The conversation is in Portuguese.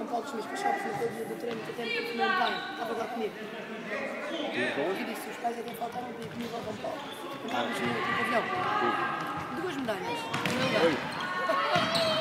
São Paulo dos meus cachorros naquele dia do treino que até me telefonou um pai, estava lá comigo. E disse, os pais é quem faltaram para ir comigo ao São Paulo. Estávamos no avião. 2 medalhas.